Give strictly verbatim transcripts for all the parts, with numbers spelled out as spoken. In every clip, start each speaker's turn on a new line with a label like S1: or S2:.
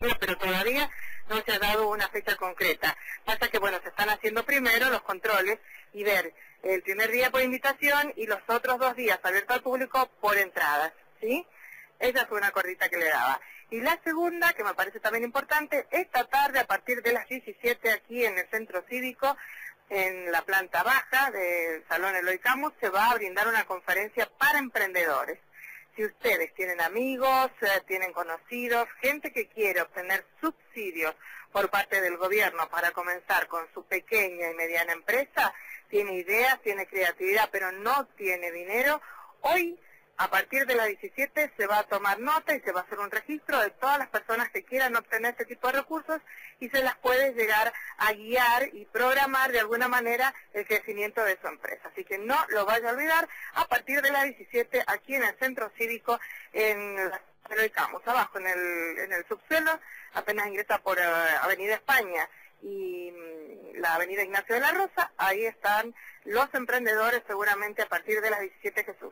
S1: pero todavía no se ha dado una fecha concreta. Pasa que, bueno, se están haciendo primero los controles y ver el primer día por invitación y los otros dos días abierto al público por entradas, ¿sí? Esa fue una cordita que le daba. Y la segunda, que me parece también importante, esta tarde a partir de las diecisiete aquí en el Centro Cívico, en la planta baja del Salón Eloy Camus, se va a brindar una conferencia para emprendedores. Si ustedes tienen amigos, eh, tienen conocidos, gente que quiere obtener subsidios por parte del gobierno para comenzar con su pequeña y mediana empresa, tiene ideas, tiene creatividad, pero no tiene dinero, hoy, a partir de las diecisiete, se va a tomar nota y se va a hacer un registro de todas las personas que quieran obtener este tipo de recursos y se las puede llegar a guiar y programar de alguna manera el crecimiento de su empresa. Así que no lo vaya a olvidar, a partir de las diecisiete, aquí en el Centro Cívico, en la Eloy Camus, abajo en el, en el subsuelo, apenas ingresa por uh, Avenida España y um, la Avenida Ignacio de la Rosa, ahí están los emprendedores seguramente a partir de las diecisiete, Jesús.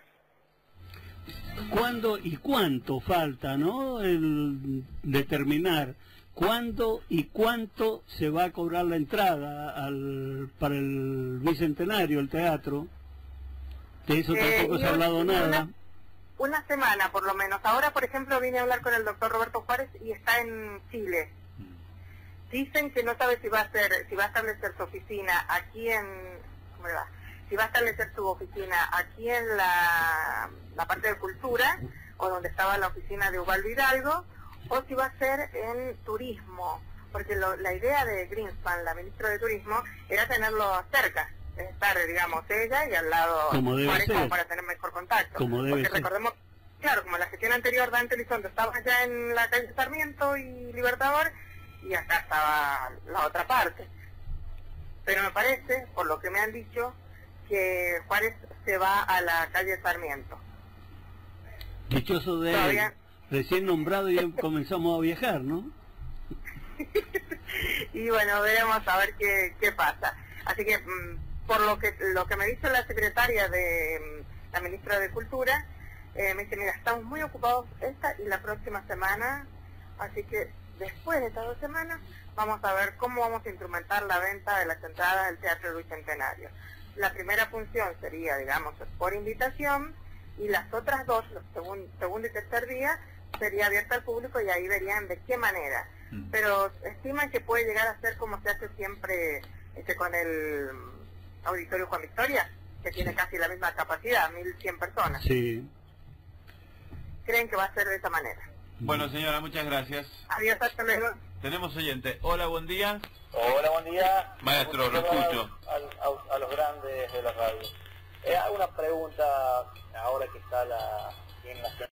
S2: ¿Cuándo y cuánto falta, no? El determinar cuándo y cuánto se va a cobrar la entrada al, para el Bicentenario, el teatro. De eso
S1: eh,
S2: tampoco se ha hablado
S1: una,
S2: nada.
S1: Una semana por lo menos. Ahora, por ejemplo, vine a hablar con el doctor Roberto Juárez y está en Chile. Dicen que no sabe si va a ser, si va a establecer su oficina aquí en... ¿Cómo le va? Si va a establecer su oficina aquí en la, la parte de cultura, o donde estaba la oficina de Ubaldo Hidalgo, o si va a ser en turismo, porque lo, la idea de Greenspan, la ministra de Turismo, era tenerlo cerca, estar, digamos, ella y al lado
S2: como debe
S1: Juárez,
S2: ser,
S1: como para tener mejor contacto.
S2: como debe
S1: porque
S2: ser.
S1: Recordemos, claro, como la gestión anterior, Dante Elizondo estaba allá en la calle Sarmiento y Libertador, y acá estaba la otra parte. Pero me parece, por lo que me han dicho, que Juárez se va a la calle Sarmiento.
S2: Dichoso de
S1: Todavía...
S2: él, recién nombrado y ya comenzamos a viajar, ¿no?
S1: Y bueno, veremos a ver qué, qué pasa. Así que, por lo que lo que me dice la secretaria de la ministra de Cultura, eh, me dice, mira, estamos muy ocupados esta y la próxima semana, así que después de estas dos semanas vamos a ver cómo vamos a instrumentar la venta de las entradas del Teatro Bicentenario. La primera función sería, digamos, por invitación, y las otras dos, los segun, segundo y tercer día, sería abierta al público y ahí verían de qué manera. Mm. Pero estiman que puede llegar a ser como se hace siempre este, con el Auditorio Juan Victoria, que sí. Tiene casi la misma capacidad, mil cien personas.
S2: Sí.
S1: Creen que va a ser de esa manera.
S3: Bueno, señora, muchas gracias.
S1: Adiós, hasta luego.
S3: Tenemos oyente. Hola, buen día.
S4: Hola, buen día.
S3: Maestro, lo escucho.
S4: A, a, a los grandes de la radio. Eh, hago una pregunta ahora que está la, en la